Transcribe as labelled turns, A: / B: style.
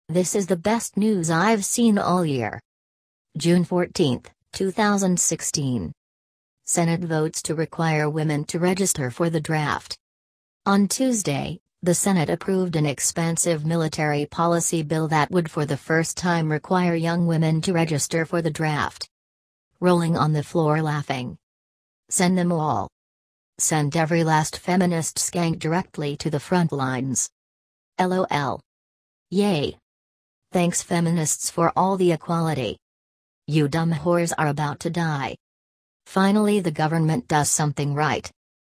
A: This is the best news I've seen all year. June 14, 2016. Senate votes to require women to register for the draft. On Tuesday, the Senate approved an expansive military policy bill that would for the first time require young women to register for the draft. Rolling on the floor laughing. Send them all. Send every last feminist skank directly to the front lines. LOL. Yay. Thanks feminists for all the equality. You dumb whores are about to die. Finally the government does something right.